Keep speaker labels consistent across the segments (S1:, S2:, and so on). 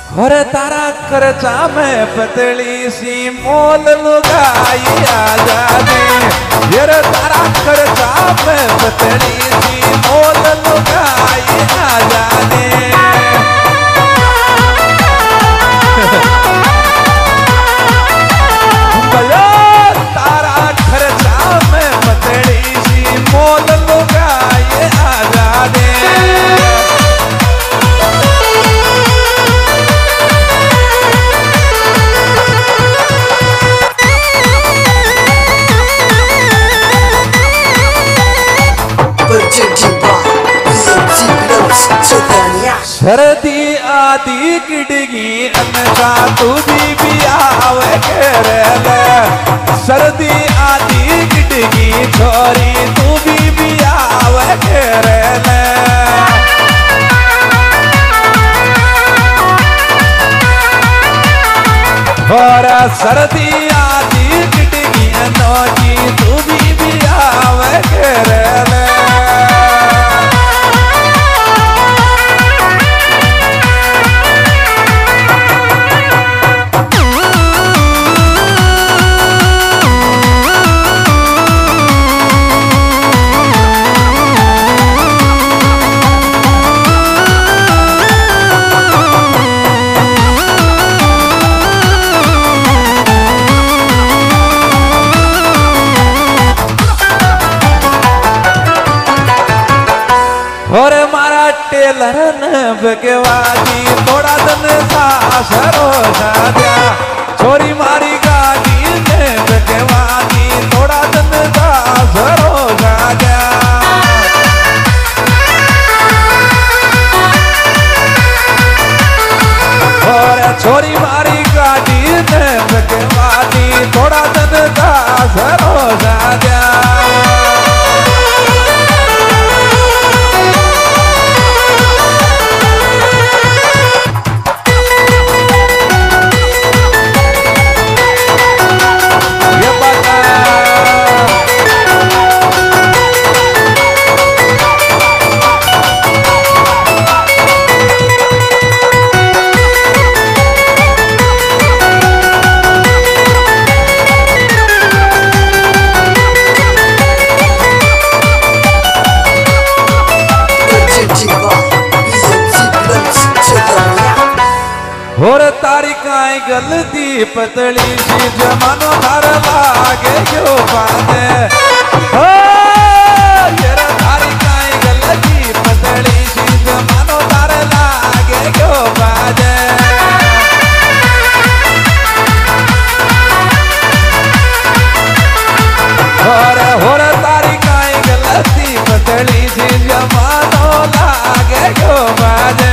S1: और तारा खर्चा में पतली सी मोल लुगाई आजा दे। यार तारा खर्चा में पतली सी मोल लुगाई आजा दे। तारा खर्चा में पतली सी मोल लुगाई आजा दे। सर्दी आदि किडगी अनका तू भी आवे करे। सर्दी आदि किडगी छोरी तू भी आवे करे। और सर्दी आदि किडगी अनोकी तू भी आवे करे। और मारा टेलर न बगवादी थोड़ा दिन सास रोजा दिया। छोरी मारी गाड़ी ने बगवादी थोड़ा दिन सास रोजा दिया। और छोरी मारी गाड़ी ने बगवादी थोड़ा दिन सास रोजा दिया। और तारी काई गलती पतली सी जमानो थार लागे क्यों बाने। यार तारी काई गलती पतली सी जमानो थार लागे क्यों बाने। और तारी काई गलती पतली सी जमानो लागे क्यों बाने।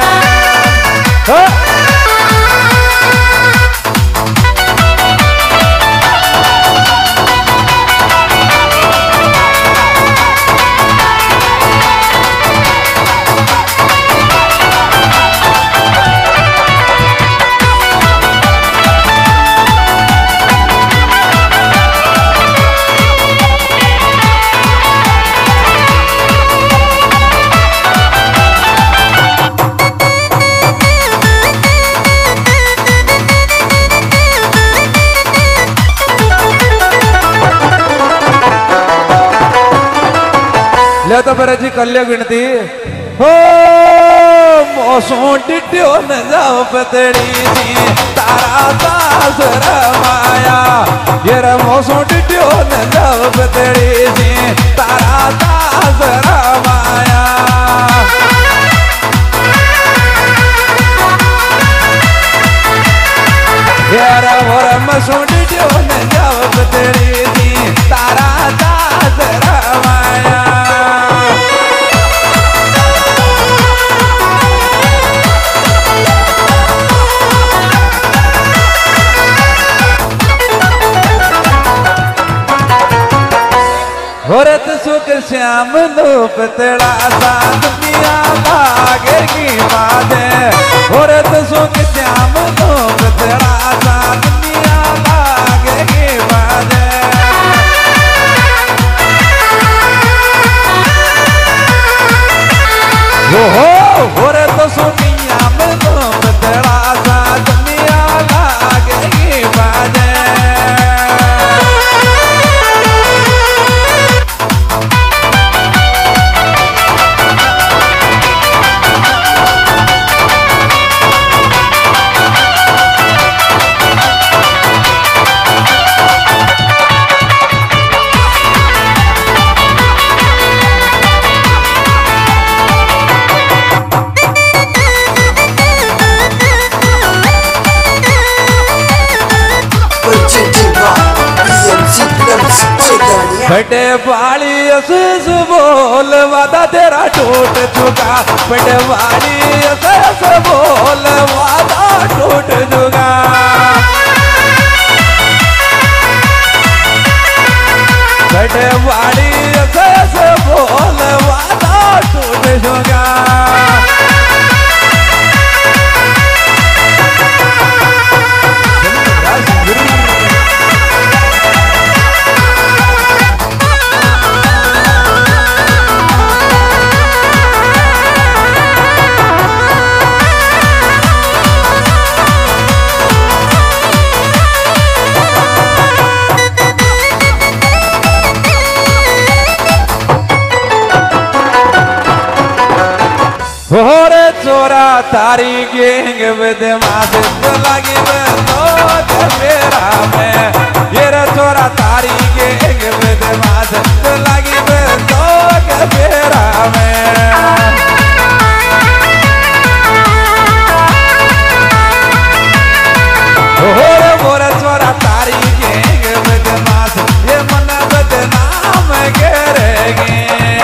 S1: ले तो पर जी कल्य गिनती हो मौसों डिड्यो न जाओ पतड़ी सी तारा दास रमाया। ये मौसों डिड्यो न जाओ पतड़ी सी तारा दास रमाया। ये मौसों डिड्यो न जाओ पतड़ी सी तारा दास रमाया। औरत सुख श्याम लो पतला सा दुनिया भागेगी बादे। औरत सुख श्याम लो पतला सा दुनिया भागेगी बादे। हो औरत सुख श्याम लो पतला बड़े वाली अस बोल वादा तेरा टूट चुका, बड़े वाली अस बोल वादा टूट चुका। बड़े वाली अस बोल वादा टूट चुका। होरे चोरा तारी गेंग बदमाश लगी तो मेरा में, ये रे चोरा तारी गेंग बदमाश लगी तो मेरा में। होरे मोरे चोरा तारी गेंग बदमाश ये मन बदनाम करेगी।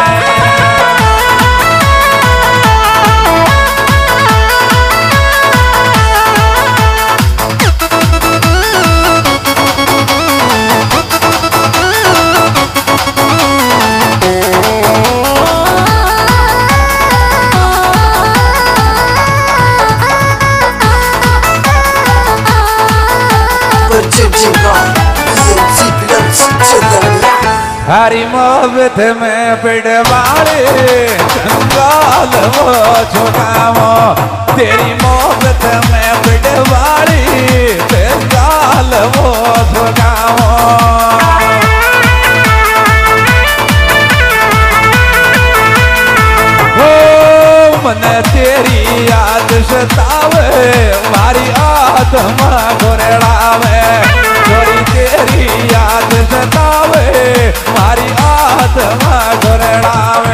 S1: हरी मोहब्बत में पिड़वाड़े जंगाल वो छुड़ाओ, तेरी मोहब्बत में पिड़वाड़े जंगाल वो छुड़ाओ। ओ मन तेरी याद सतावे, मारी आत्मा घुरड़ावे, छोरी तेरी याद सतावे, मारी आत्मा घुरड़ावे।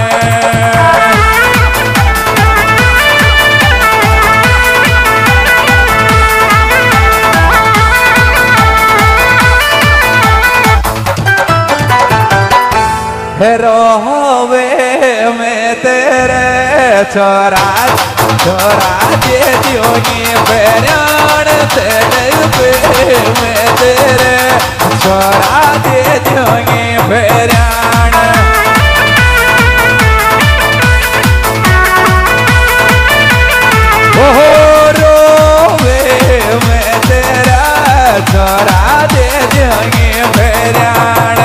S1: रोवे में तेरे छोरा छोरा दे दियोगी बेरान तेरे पे में तेरे छोरा दे दियोगी बेरान। ओहो रोवे में तेरा छोरा दे दियोगी बेरान।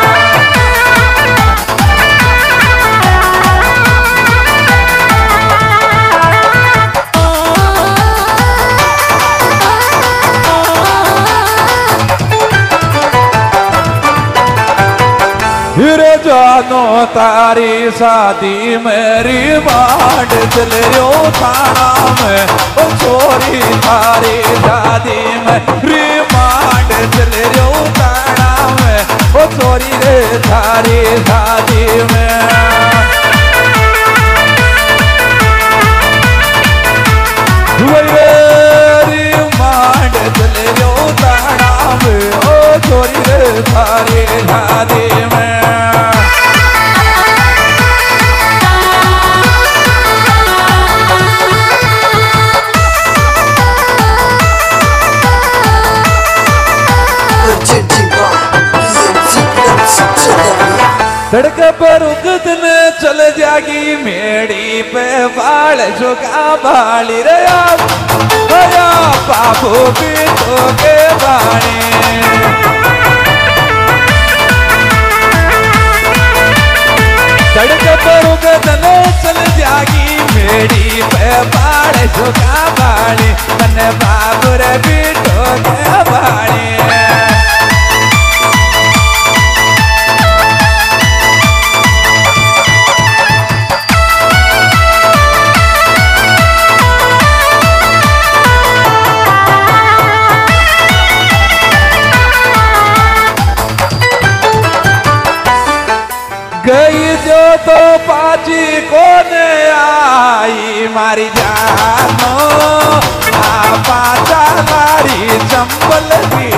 S1: रे जानो तारी शादी मेरी मांड चल रो थाना में, ओ छोरी तारी शादी में री मांड चल रो थाना में, ओ छोरी रे तारी शादी में। री मांड चल रो थाना में, ओ छोरी रे तारी शादी में। सड़क पर उगदन चल जागी मेड़ी पे बाल झुका बाली रे आया बाबू भी तो के बाणी। सड़क पर उगदन चल जागी मेड़ी पे बाल झुका बाली, मन बाबू रे भी तो के बाणी। गई जो तो पाची कौन आई मारी जानो, आ पाचा मारी चंबल भी